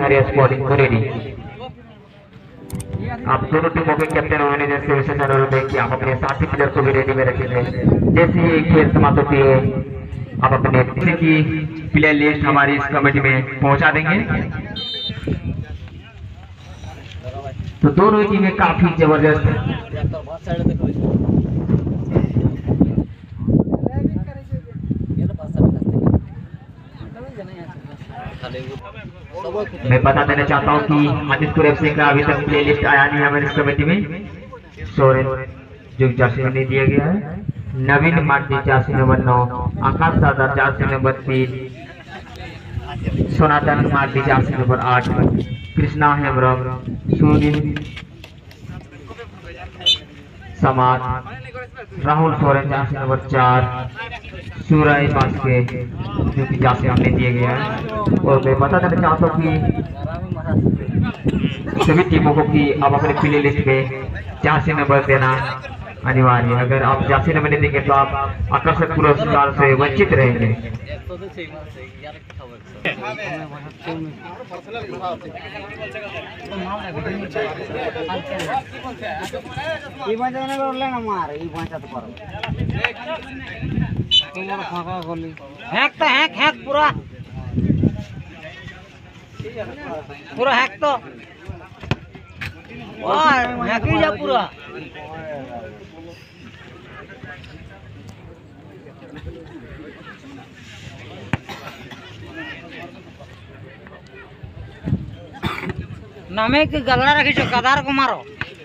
हमारे स्पोर्टिंग को रेडी। आप दोनों टीमों के कैप्टन होने जैसे विशेष अनुरोध है कि आप अपने साथी प्लेयर को भी रेडी में रखेंगे। जैसे ही खेल समाप्त होती है आप अपने किसी की प्लेयर लिस्ट हमारी इस कमेटी में पहुंचा देंगे। तो दोनों टीमें काफी जबरदस्त मैं बता देना चाहता हूं कि आदित्य एफसी का अभी तक प्ले लिस्ट आया नहीं है हमारी इस कमेटी में। सोरेन जो जर्सी नहीं दिया गया है, Naveen Marti jersey number 9, Akash Sardar jersey number 3, Sanatan Marti jersey number 8, Krishna Hembram, सूर्य समाज, राहुल सोरेन जर्सी नंबर 4, सूरज बास्के जो कि जर्सी हमने दिए गया है। और मैं बता देना चाहता हूँ कि सभी टीमों को कि आप अपने प्ले लिस्ट में जर्सी नंबर देना अनिवार्य है। अगर आप जर्सी नंबर नहीं देंगे तो आप आकर्षक पुरस्कार से वंचित रहेंगे। पूरा हैक तो हैक ही जा पूरा। नामे की गलड़ा रखी छो गदार को मारो।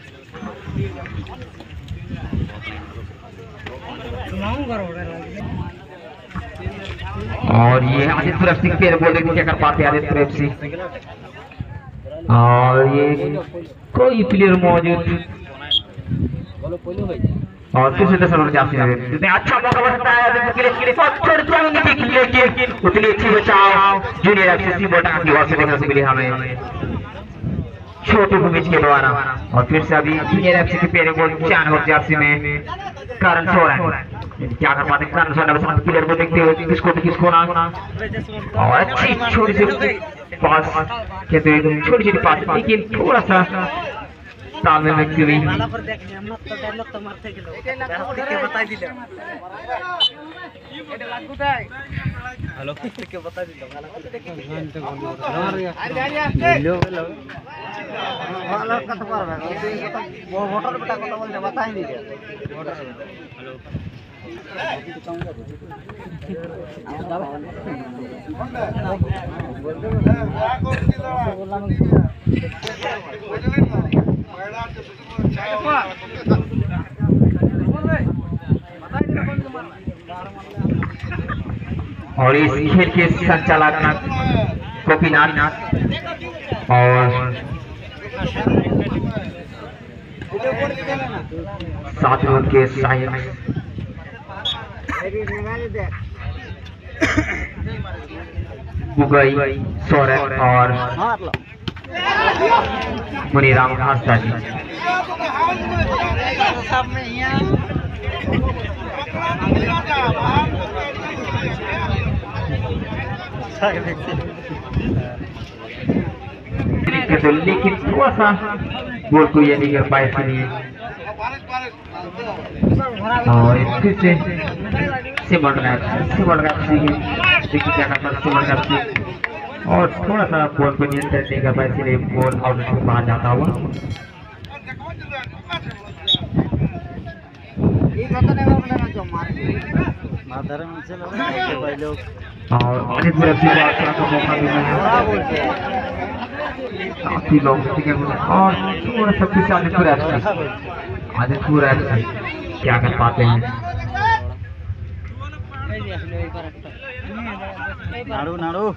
और ये आदित्य एफसी के बोल रहे क्या कर पाते आदित्य एफसी। और ये कोई प्लेयर मौजूद और फिर से दर्शन जाते हैं। इतने अच्छा मौका बनता है लेकिन उतनी अच्छी बचाव जूनियर एफसी बोटा की ओर से देखने को मिली हमें छोटे भूमिज के द्वारा। और फिर से अभी जूनियर एफसी के प्लेयर बोल चार और जर्सी में कारण सोरेन क्या कर पाते कारण सोरेन प्लेयर को देखते हुए किसको ना और अच्छी छोटी सी पास कहते हुए छोटी छोटी पास लेकिन थोड़ा सा तालमेल में क्यों हेलो के बता दी वो वोटर बेटा को बोलते बता ही नहीं हेलो और इस खेल के संचालक गोपीनाथ और साथियों के साइंस बुगई सोरेन और मुनीराम खास्ता जी लेकिन थोड़ा सा गोल को ये नहीं कर पाए इसलिए। और फिर से सिमर क्या करता सिमर और थोड़ा सा बॉल को नियंत्रण नहीं कर पाए इसलिए बॉल आउट से बाहर जाता हुआ। और आदित्य एफसी का मौका मिला है काफी लोग और थोड़ा सा कुछ आदित्य एफसी क्या कर पाते हैं। नाड़ू नाड़ू